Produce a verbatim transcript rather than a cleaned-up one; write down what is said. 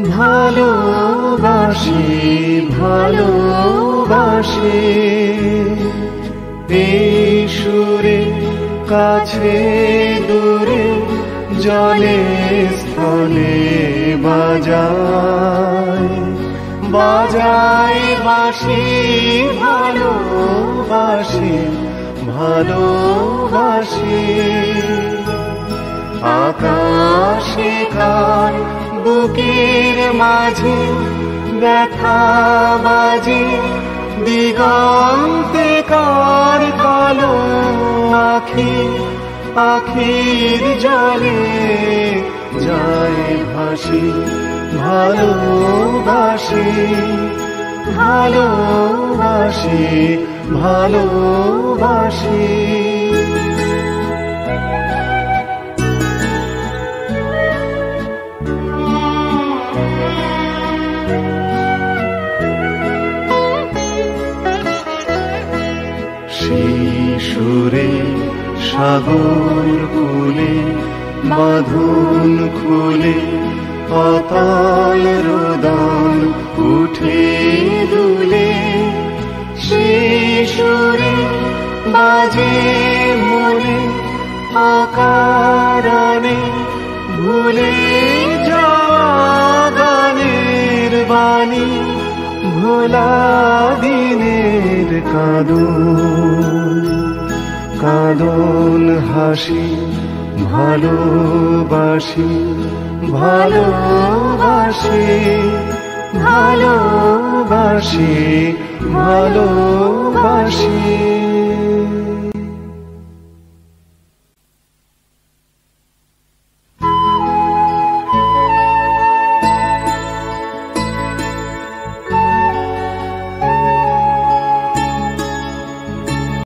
ভালোবাসি ভালোবাসি এই সুরে কাছে দূরে জলে স্থলে বাজায় বাজায় বাঁশি ভালোবাসি ভালোবাসি আকাশে কার বুকের মাঝে ব্যথা বাজে দিগন্তে কার কালো আখি আখির জলে যায় ভাসি ভালোবাসি ভালোবাসি ভালোবাসি সুরে সাগর কুলে বাঁধন খুলে পাতাল রোদন উঠে দুলে সেই সুরে বাজে মনে অকারণে ভুলে যাওয়া গানের বাণী ভোলা দিনের কাঁদন কাঁদন হাসি ভালোবাসি ভালোবাসি ভালোবাসি ভালোবাসি